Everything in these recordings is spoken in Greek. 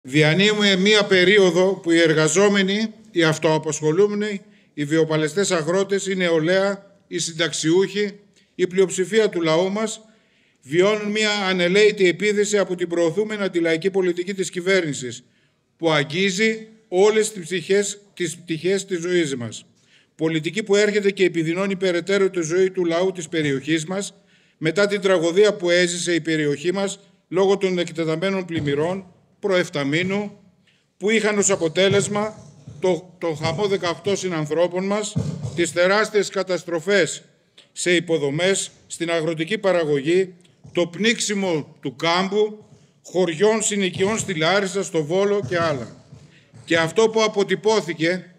Διανύουμε μία περίοδο που οι εργαζόμενοι, οι αυτοαπασχολούμενοι, οι βιοπαλαιστές αγρότες, η νεολαία, οι συνταξιούχοι, η πλειοψηφία του λαού μας βιώνουν μία ανελαίητη επίθεση από την προωθούμενη αντιλαϊκή πολιτική της κυβέρνησης που αγγίζει όλες τις πτυχές της ζωής μας. Πολιτική που έρχεται και επιδεινώνει περαιτέρω τη ζωή του λαού της περιοχής μας μετά την τραγωδία που έζησε η περιοχή μας λόγω των εκτεταμένων πλημμυρών προεφταμίνου που είχαν ως αποτέλεσμα τον χαμό 18 συνανθρώπων μας, τις τεράστιες καταστροφές σε υποδομές, στην αγροτική παραγωγή, το πνίξιμο του κάμπου, χωριών, συνοικιών στη Λάρισα, στο Βόλο και άλλα. Και αυτό που αποτυπώθηκε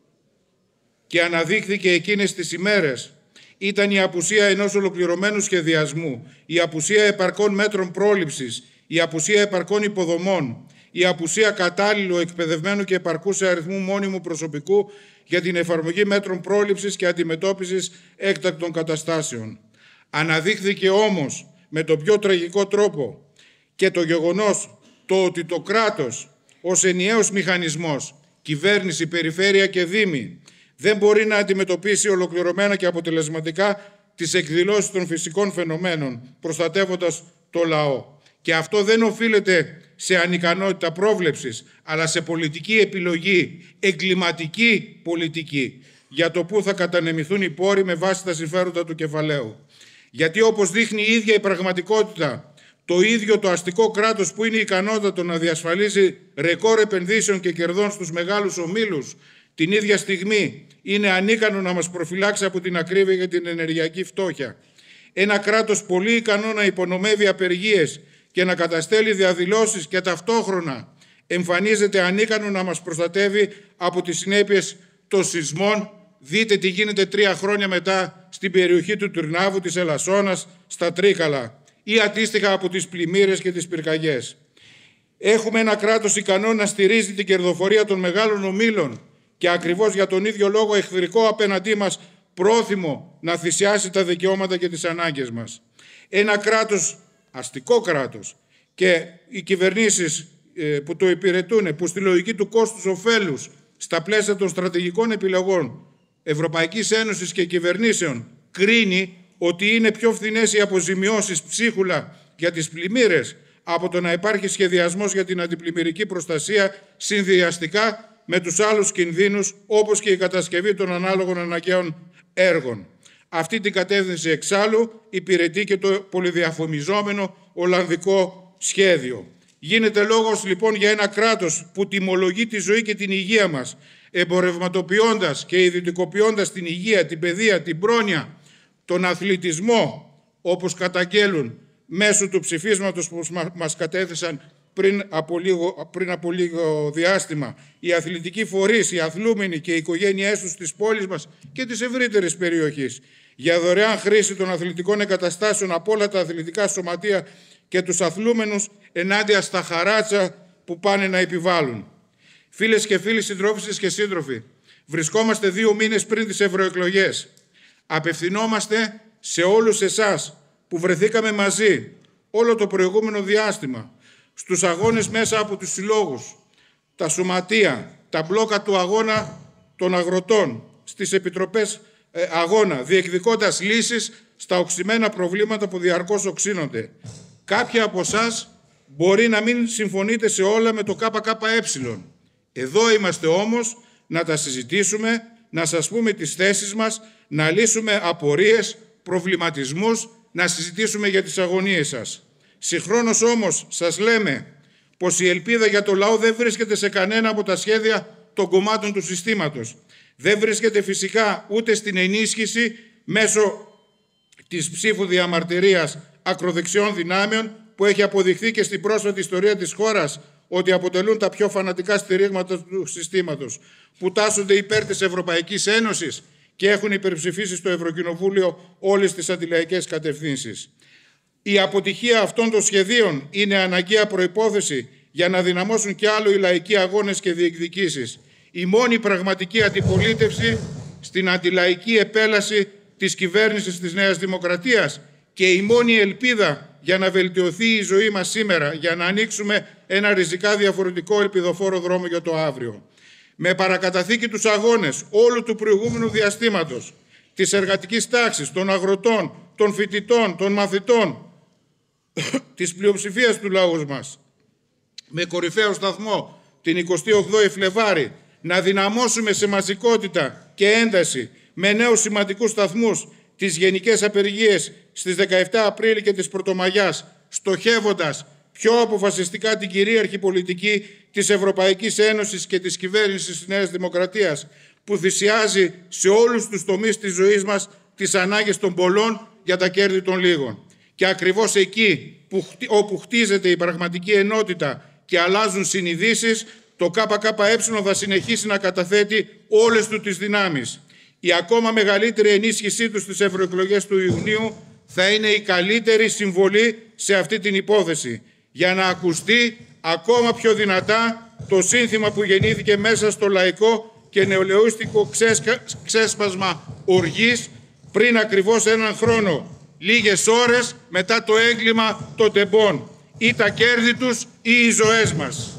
και αναδείχθηκε εκείνες τις ημέρες ήταν η απουσία ενός ολοκληρωμένου σχεδιασμού, η απουσία επαρκών μέτρων πρόληψης, η απουσία επαρκών υποδομών, η απουσία κατάλληλου, εκπαιδευμένου και επαρκούς αριθμού μόνιμου προσωπικού για την εφαρμογή μέτρων πρόληψης και αντιμετώπισης έκτακτων καταστάσεων. Αναδείχθηκε όμως με τον πιο τραγικό τρόπο και το γεγονός ότι το κράτος ως ενιαίος μηχανισμός, κυβέρνηση, περιφέρεια και δήμοι, δεν μπορεί να αντιμετωπίσει ολοκληρωμένα και αποτελεσματικά τις εκδηλώσεις των φυσικών φαινομένων, προστατεύοντας το λαό. Και αυτό δεν οφείλεται σε ανικανότητα πρόβλεψης, αλλά σε πολιτική επιλογή, εγκληματική πολιτική, για το πού θα κατανεμηθούν οι πόροι με βάση τα συμφέροντα του κεφαλαίου. Γιατί όπως δείχνει η ίδια η πραγματικότητα, το ίδιο το αστικό κράτος που είναι ικανότατο να διασφαλίζει ρεκόρ επενδύσεων και κερδών στους μεγάλους ομίλους, την ίδια στιγμή είναι ανίκανο να μας προφυλάξει από την ακρίβεια και την ενεργειακή φτώχεια. Ένα κράτος πολύ ικανό να υπονομεύει απεργίες και να καταστέλει διαδηλώσεις και ταυτόχρονα εμφανίζεται ανίκανο να μας προστατεύει από τις συνέπειες των σεισμών. Δείτε τι γίνεται 3 χρόνια μετά στην περιοχή του Τουρνάβου, της Ελασσόνας, στα Τρίκαλα ή αντίστοιχα από τις πλημμύρες και τις πυρκαγιές. Έχουμε ένα κράτος ικανό να στηρίζει την κερδοφορία των μεγάλων ομίλων και ακριβώς για τον ίδιο λόγο εχθρικό απέναντί μας, πρόθυμο να θυσιάσει τα δικαιώματα και τις ανάγκες μας. Ένα κράτος, αστικό κράτος, και οι κυβερνήσεις που το υπηρετούν, που στη λογική του κόστους-οφέλους, στα πλαίσια των στρατηγικών επιλογών Ευρωπαϊκής Ένωσης και κυβερνήσεων, κρίνει ότι είναι πιο φθηνές οι αποζημιώσεις ψίχουλα για τις πλημμύρες από το να υπάρχει σχεδιασμός για την αντιπλημμυρική προστασία συνδυαστικά με τους άλλους κινδύνους, όπως και η κατασκευή των ανάλογων αναγκαίων έργων. Αυτή την κατεύθυνση εξάλλου υπηρετεί και το πολυδιαφημιζόμενο Ολλανδικό σχέδιο. Γίνεται λόγος λοιπόν για ένα κράτος που τιμολογεί τη ζωή και την υγεία μας, εμπορευματοποιώντας και ιδιωτικοποιώντας την υγεία, την παιδεία, την πρόνοια, τον αθλητισμό, όπως καταγγέλουν μέσω του ψηφίσματος που μας κατέθεσαν πριν από λίγο διάστημα, οι αθλητικοί φορείς, οι αθλούμενοι και οι οικογένειές τους της πόλης μας και της ευρύτερης περιοχής, για δωρεάν χρήση των αθλητικών εγκαταστάσεων από όλα τα αθλητικά σωματεία και τους αθλούμενους ενάντια στα χαράτσα που πάνε να επιβάλλουν. Φίλες και φίλοι, συντρόφισσες και σύντροφοι, βρισκόμαστε 2 μήνες πριν τις ευρωεκλογές. Απευθυνόμαστε σε όλους εσάς που βρεθήκαμε μαζί όλο το προηγούμενο διάστημα στους αγώνες μέσα από τους συλλόγους, τα σωματεία, τα μπλόκα του αγώνα των αγροτών, στις επιτροπές αγώνα, διεκδικώντας λύσεις στα οξυμένα προβλήματα που διαρκώς οξύνονται. Κάποιοι από εσάς μπορεί να μην συμφωνείτε σε όλα με το ΚΚΕ. Εδώ είμαστε όμως να τα συζητήσουμε, να σας πούμε τις θέσεις μας, να λύσουμε απορίες, προβληματισμούς, να συζητήσουμε για τις αγωνίες σας. Συγχρόνως όμως σας λέμε πως η ελπίδα για το λαό δεν βρίσκεται σε κανένα από τα σχέδια των κομμάτων του συστήματος. Δεν βρίσκεται φυσικά ούτε στην ενίσχυση μέσω της ψήφου διαμαρτυρίας ακροδεξιών δυνάμεων που έχει αποδειχθεί και στην πρόσφατη ιστορία της χώρας ότι αποτελούν τα πιο φανατικά στηρίγματα του συστήματος, που τάσσονται υπέρ της Ευρωπαϊκής Ένωσης και έχουν υπερψηφίσει στο Ευρωκοινοβούλιο όλες τις αντιλαϊκές κατευθύνσεις. Η αποτυχία αυτών των σχεδίων είναι αναγκαία προϋπόθεση για να δυναμώσουν κι άλλο οι λαϊκοί αγώνες και διεκδικήσεις. Η μόνη πραγματική αντιπολίτευση στην αντιλαϊκή επέλαση της κυβέρνησης της Νέας Δημοκρατίας και η μόνη ελπίδα για να βελτιωθεί η ζωή μας σήμερα, για να ανοίξουμε ένα ριζικά διαφορετικό ελπιδοφόρο δρόμο για το αύριο. Με παρακαταθήκη τους αγώνες όλου του προηγούμενου διαστήματος, της εργατικής τάξης, των αγροτών, των φοιτητών, των μαθητών, της πλειοψηφίας του λαού μας, με κορυφαίο σταθμό την 28η Φλεβάρη, να δυναμώσουμε σε μαζικότητα και ένταση με νέους σημαντικούς σταθμούς τις γενικές απεργίες στις 17 Απρίλη και της Πρωτομαγιάς, στοχεύοντας πιο αποφασιστικά την κυρίαρχη πολιτική της Ευρωπαϊκής Ένωσης και της κυβέρνησης της Νέας Δημοκρατίας, που θυσιάζει σε όλους τους τομείς της ζωής μας τις ανάγκες των πολλών για τα κέρδη των λίγων. Και ακριβώς εκεί όπου χτίζεται η πραγματική ενότητα και αλλάζουν συνειδήσεις, το ΚΚΕ θα συνεχίσει να καταθέτει όλες του τις δυνάμεις. Η ακόμα μεγαλύτερη ενίσχυσή του στις ευρωεκλογές του Ιουνίου θα είναι η καλύτερη συμβολή σε αυτή την υπόθεση, για να ακουστεί ακόμα πιο δυνατά το σύνθημα που γεννήθηκε μέσα στο λαϊκό και νεολαίστικο ξέσπασμα οργής πριν ακριβώς έναν χρόνο, λίγες ώρες μετά το έγκλημα των τεμπών, ή τα κέρδη τους ή οι ζωές μας.